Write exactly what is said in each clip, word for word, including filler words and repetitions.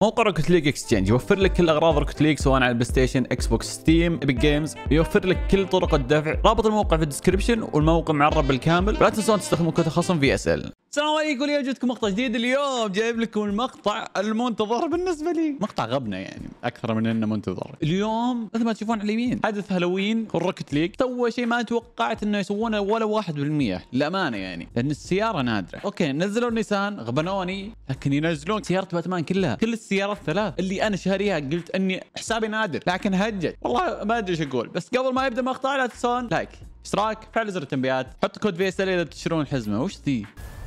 موقع روكت ليج اكسشينج يوفر لك كل اغراض روكت ليج سواء على البلاي ستيشن، اكس بوكس، ستيم، ايبك جيمز. يوفر لك كل طرق الدفع. رابط الموقع في الديسكربشن والموقع معرب بالكامل. لا تنسون تستخدموا كود خصم في اس ال. السلام عليكم، اليوم جبتكم مقطع جديد. اليوم جايب لكم المقطع المنتظر بالنسبه لي، مقطع غبنه يعني اكثر من انه منتظر. اليوم مثل ما تشوفون على اليمين حدث هالوين والروكت ليج. سوى شيء ما توقعت انه يسوونه ولا واحد بالمية للامانه يعني، لان السياره نادره. اوكي نزلوا النيسان غبنوني، لكن ينزلون سياره باتمان كلها، كل السيارات ثلاث اللي انا شاريها. قلت اني حسابي نادر لكن هجت والله ما ادري ايش اقول. بس قبل ما يبدا المقطع لا تنسون لايك، اشتراك، فعل زر التنبيهات، حط كود في اس ال اذا تشترون الحزمه. وش ذي؟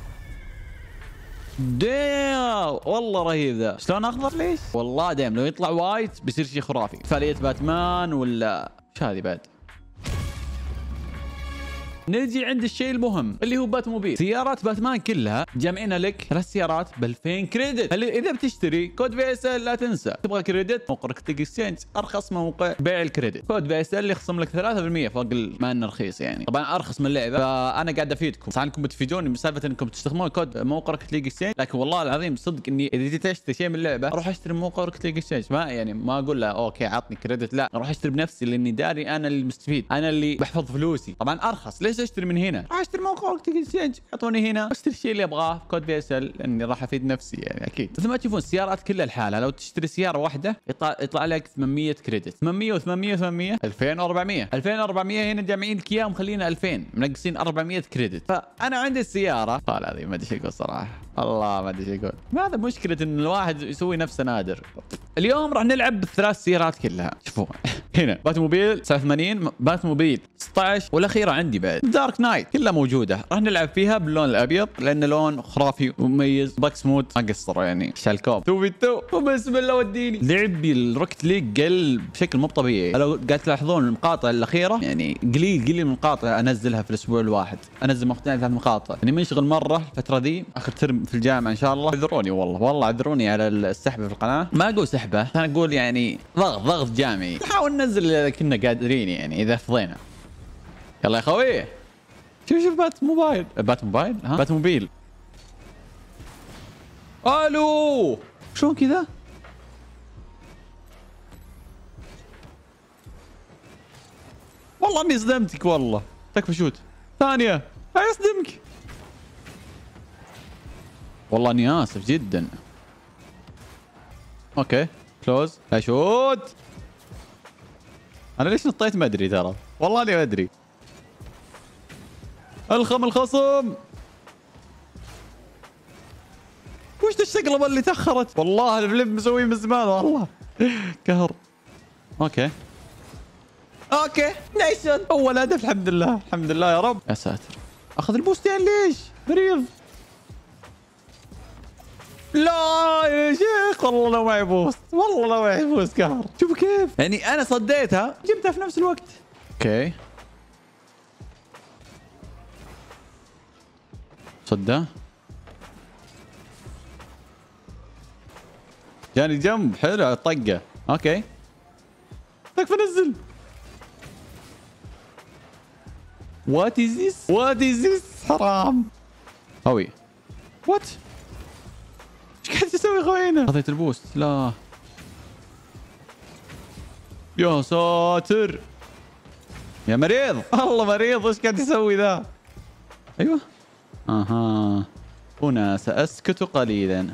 ديم والله رهيب ذا. شلون اخضر ليش؟ والله ديم لو يطلع وايد بيصير شيء خرافي. فعاليه باتمان ولا ايش هذه بعد؟ نجي عند الشيء المهم اللي هو باتموبيل. سيارات باتمان كلها جامعين لك ثلاث سيارات ب ألفين كريدت. اذا بتشتري كود في اس ال لا تنسى. تبغى كريدت موقع روكت ليج اكسشينج ارخص موقع بيع الكريدت. كود في اس ال يخصم لك ثلاثة بالمية فوق ما انه رخيص يعني. طبعا ارخص من اللعبه، فانا قاعد افيدكم. صح انكم بتفيدوني بسالفه انكم تستخدمون كود موقع روكت ليج اكسشينج، لكن والله العظيم صدق اني اذا جيت اشتري شيء من اللعبه اروح اشتري موقع روكت ليج اكسشينج. ما يعني ما اقول له اوكي عطني كريدت، لا اروح اشتري بنفسي لاني داري انا اللي مستفيد، انا اللي بحفظ فلوسي. طبعا ارخص. ليش اشتري من هنا؟ اشتري موقع روكت ليج اكسشينج، اعطوني هنا اشتري الشيء اللي ابغاه كود في اس ال، لاني راح افيد نفسي يعني اكيد. مثل ما تشوفون السيارات كلها لحالها، لو تشتري سياره واحده يطلع يطلع لك ثمانمية كريدت. ثمانمية و800 ثمانمية ألفين وأربعمية. ألفين وأربعمية هنا جامعين لك اياهم مخلينا ألفين، منقصين أربعمية كريدت. فانا عندي السياره والله هذه ما ادري ايش اقول صراحه، الله ما ادري ايش اقول. هذا مشكله ان الواحد يسوي نفسه نادر. اليوم راح نلعب بالثلاث سيارات كلها. شوفوا هنا باتموبيل تسعة وثمانين، باتموبيل ستة عشر، والاخيره عندي بعد دارك نايت كلها موجوده. راح نلعب فيها باللون الابيض لان لون خرافي ومميز. باكس مود ما قصروا يعني، شالكوب تو في تو وبسم الله وديني. لعبي الروكت ليج قل بشكل مو طبيعي. لو قاعد تلاحظون المقاطع الاخيره يعني قليل قليل من المقاطع انزلها في الاسبوع الواحد. انزل مقطعين ثلاث مقاطع يعني، منشغل مره الفتره ذي، اخر ترم في الجامعه ان شاء الله. اعذروني والله والله اعذروني على السحبه في القناه. ما اقول سحبه، انا اقول يعني ضغط ضغط جامعي. نحاول ننزل اذا كنا قادرين يعني، اذا فضينا. يلا يا خوي شوف شوف بات موبايل بات موبايل ها بات موبيل. الو شلون كذا؟ والله اني صدمتك والله. تكفى شوت ثانيه اصدمك. والله اني اسف جدا. اوكي كلوز لا شوت. انا ليش نطيت ما ادري ترى، والله اني ما ادري. الخم الخصم. وش الشقلبه اللي تاخرت؟ والله الفليب مسويه من زمان والله. قهر. اوكي اوكي نايس. اول هدف الحمد لله الحمد لله يا رب. يا ساتر اخذ البوستين ليش؟ مريض. لا يا شيخ والله لو معي بوست، والله لو معي بوست قهر. شوفوا كيف يعني انا صديتها جبتها في نفس الوقت. اوكي صده جاني جنب حلو الطقه. اوكي تكفى نزل. وات از ذس وات از ذس حرام هوي. وات ايش قاعد تسوي خوينا؟ خذيت البوست. لا يا ساتر يا مريض والله مريض. ايش قاعد تسوي ذا؟ ايوه اها هنا ساسكت قليلا.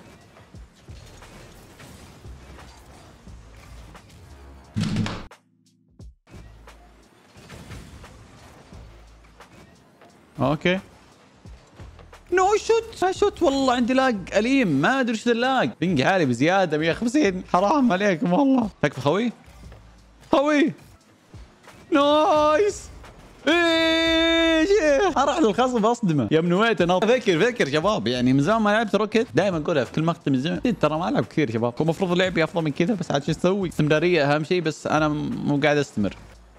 اوكي نو شوت ما شوت. والله عندي لاج اليم ما ادري ايش اللاج. بنج عالي بزياده مية وخمسين. حرام عليكم والله. تكفى خوي خوي. نايس. ايش اروح للخصم اصدمه يا منويت. انا فكر فكر شباب يعني من زمان ما لعبت روكت. دائما اقولها في كل مقطع من زمان ترى ما العب كثير شباب. هو المفروض لعبي افضل من كذا، بس عاد شو اسوي؟ استمراريه اهم شيء، بس انا مو قاعد استمر.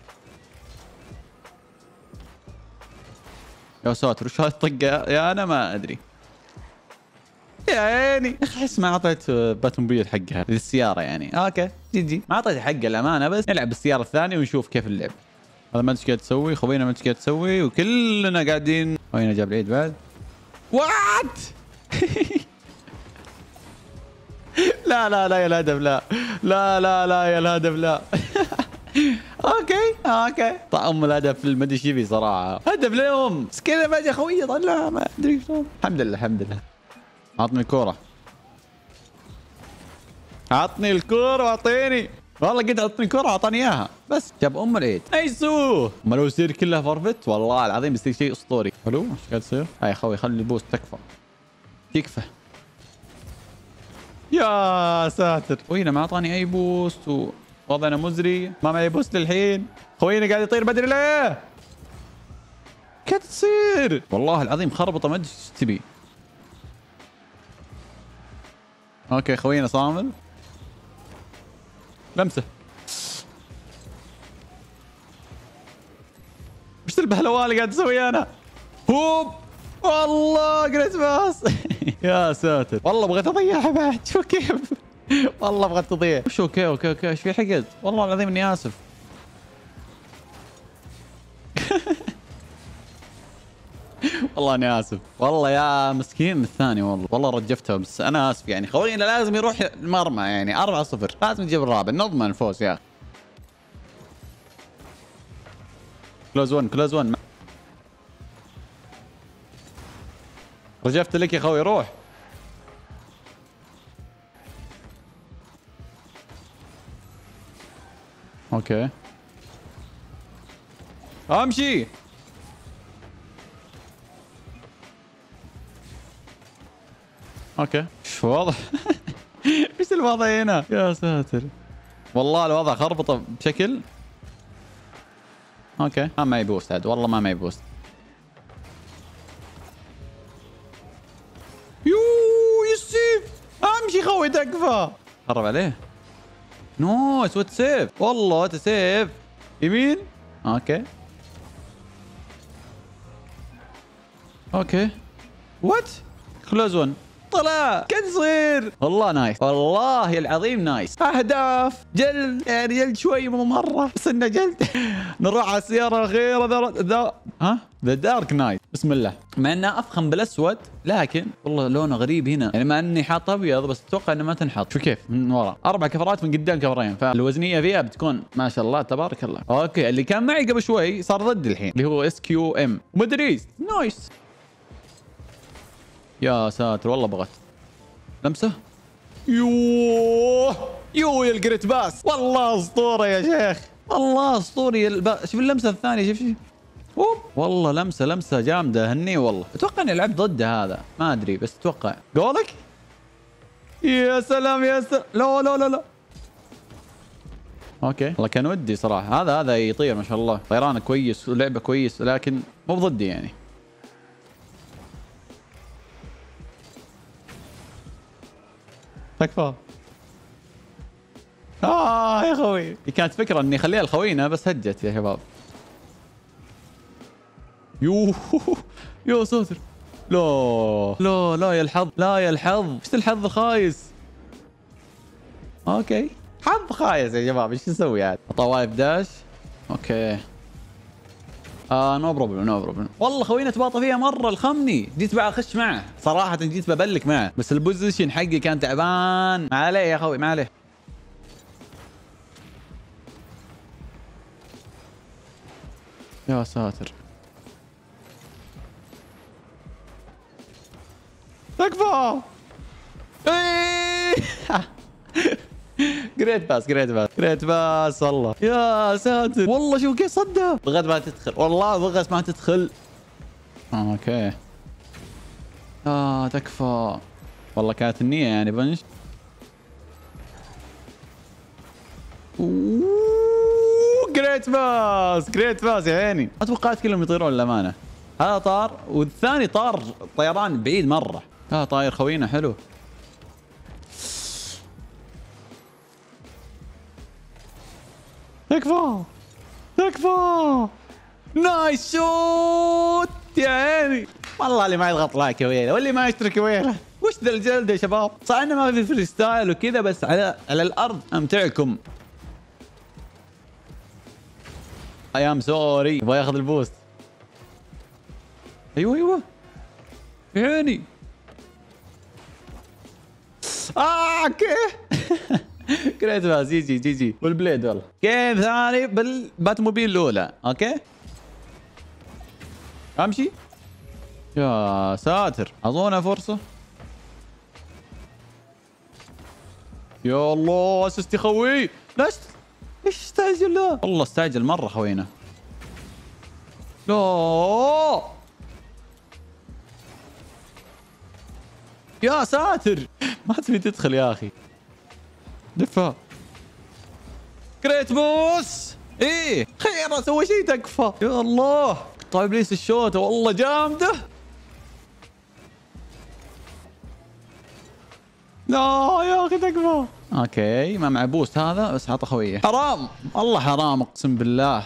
يا ساتر وش هالطقه يا انا ما ادري يا عيني. يا اخي احس ما اعطيت باتموبيل حقها للسياره يعني. اوكي جي جي ما اعطيت حقها الامانه، بس نلعب بالسياره الثانيه ونشوف كيف اللعب. هذا ما انت قاعد تسوي خوينا، ما انت قاعد تسوي، وكلنا قاعدين. وين جاب العيد بعد؟ وات لا لا لا يا الهدف لا. لا لا لا يا الهدف لا. اوكي اوكي طعم الهدف في المدري ايش يبي صراحه. هدف اليوم بس كذا فجاه خويه طلع ما ادري شلون. الحمد لله الحمد لله. عطني الكوره. عطني الكوره واعطيني. والله قد اعطني كرة اعطاني اياها بس جاب ام العيد. ايسو ما لو يصير كلها فرفت والله العظيم بيصير شيء اسطوري. حلو ايش قاعد يصير؟ هاي يا اخوي خلي البوست تكفى. يكفى. يا ساتر خوينا ما اعطاني اي بوست ووضعنا مزري. ما معي بوست للحين. خوينا قاعد يطير بدري ليه؟ كيف تصير؟ والله العظيم خربطه ما ادري ايش تبي. اوكي خوينا صامل. لمسه. وش البهلوان اللي قاعد تسوي انا؟ هوب والله قريت باص. يا ساتر والله بغيت اضيعها بعد. شو كيف؟ والله بغيت تضيع. شو اوكي اوكي اوكي ايش في حقد؟ والله العظيم اني اسف. والله اني اسف والله يا مسكين الثاني والله والله رجفتها بس انا اسف يعني. خوينا لازم يروح المرمى يعني أربعة صفر لازم نجيب الرابع نضمن الفوز يا اخي. كلوز ون كلوز ون. رجفت لك يا خوي روح. اوكي امشي. اوكي شو وضع؟ ايش الوضع هنا؟ يا ساتر والله الوضع خربطه بشكل. اوكي ما معي بوست عاد والله ما معي بوست. يو يسيف امشي خوي تكفى. قرب عليه. نايس وات سيف والله وات سيف. يمين اوكي اوكي وات كلوز ون طلع. كيف تصير؟ والله نايس والله العظيم نايس. اهداف جلد يعني جلد شوي مو مره بس انه جلد. نروح على السياره الاخيره ذا ذا ها ذا دارك نايت. بسم الله. مع انه افخم بالاسود لكن والله لونه غريب هنا يعني مع اني حاط ابيض بس اتوقع انه ما تنحط. شو كيف من ورا اربع كفرات من قدام كفرين فالوزنيه فيها بتكون ما شاء الله تبارك الله. اوكي اللي كان معي قبل شوي صار ضد الحين اللي هو اس كيو ام ومدري نايس. يا ساتر والله بغت لمسه. يوه يوه يا الجريت باس والله اسطوره يا شيخ والله اسطوري الب... شوف اللمسه الثانيه شوف شوف. اوب والله لمسه لمسه جامده هني والله. اتوقع اني لعبت ضده هذا ما ادري بس اتوقع. جولك يا سلام يا سلام. لا لا لا لا اوكي والله كان ودي صراحه. هذا هذا يطير ما شاء الله طيرانه كويس ولعبه كويس لكن مو بضدي يعني. تكفى. اه يا خوي كانت فكره اني اخليها لخوينا بس هجت يا شباب. يوه يا ساتر. لا لا لا يا الحظ لا يا الحظ. ايش الحظ الخايس؟ اوكي حظ خايس يا شباب ايش نسوي عاد؟ طوايف داش. اوكي آه نو بروبلم نو بروبلم. والله خوينا تباطى فيها مره الخمني. جيت بقى اخش معه صراحه جيت ببلك معه بس البوزيشن حقي كان تعبان. ما عليه يا خوي ما عليه. يا ساتر تكفى. جريت باس جريت باس جريت باس والله. يا ساتر والله شوف كيف صدها. بغيت ما تدخل والله بغيت ما تدخل. اوكي اه تكفى والله كانت النية يعني بنش. جريت باس جريت باس يا عيني. ما توقعت كلهم يطيرون للامانه. هذا طار والثاني طار طيران بعيد مره. اه طاير خوينا حلو. تكفى تكفى. نايس شوت يا عيني. والله اللي ما يضغط لايك يا ويله واللي ما يشترك يا ويله. وش ذا الجلد يا شباب؟ صح انه ما في فري ستايل وكذا بس على على الارض امتعكم. اي ام سوري يبغى ياخذ البوست. ايوه ايوه يا عيني. اه اوكي. كريت باس جي جي جي جي والبليد والله. جيم ثاني بالباتموبيل الاولى. اوكي امشي. يا ساتر اظنها فرصه. يا الله اسستي خوي. لا است... ايش استعجل؟ لا والله استعجل مره خوينا. لا يا ساتر ما تبي تدخل يا اخي. دفع كريت بوس. ايه خير سوى شيء تكفى. يا الله طيب ليس الشوطه والله جامده. لا يا اخي تكفى. اوكي ما مع بوست هذا بس عطى خويه. حرام والله حرام اقسم بالله.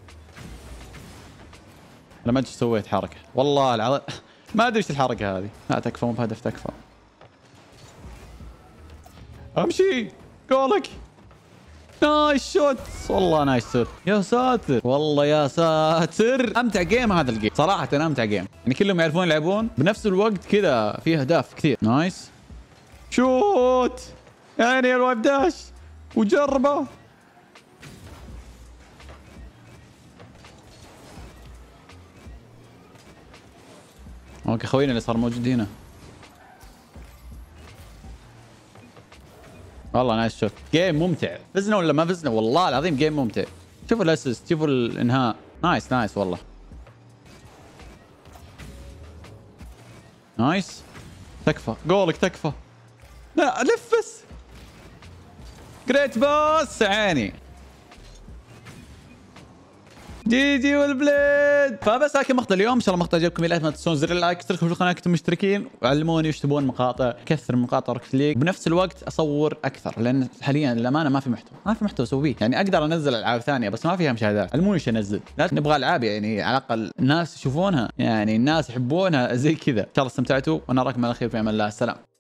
انا ما ادري ايش سويت حركه والله العظيم. ما ادري ايش الحركه هذه. لا تكفى مو بهدف تكفى. امشي جولك. نايس شوت والله نايس شوت. يا ساتر والله يا ساتر. امتع جيم هذا الجيم صراحه. امتع جيم يعني كلهم يعرفون يلعبون بنفس الوقت كذا. في اهداف كثير. نايس شوت يعني الوايب داش وجربه. اوكي خوينا اللي صار موجود هنا. والله نايس شوت. جيم ممتع. فزنا ولا ما فزنا والله العظيم جيم ممتع. شوفوا الاسيست شوفوا الانهاء. نايس نايس والله نايس. تكفى جولك تكفى. لا لف بس. جريت باس عيني. جي جي والبليد. فبس هاك مقطع اليوم ان شاء الله مقطع عجبكم. لا تنسون زر اللايك اشتركوا في القناه كنتم مشتركين وعلموني وش تبون مقاطع. كثر مقاطع روكت ليج بنفس الوقت اصور اكثر لان حاليا للامانه ما في محتوى. ما في محتوى اسويه يعني. اقدر انزل العاب ثانيه بس ما فيها مشاهدات. علموني وش انزل. لا نبغى العاب يعني على الاقل الناس يشوفونها يعني الناس يحبونها زي كذا. ان شاء الله استمتعتوا وانا اراكم على خير في امان الله. السلام.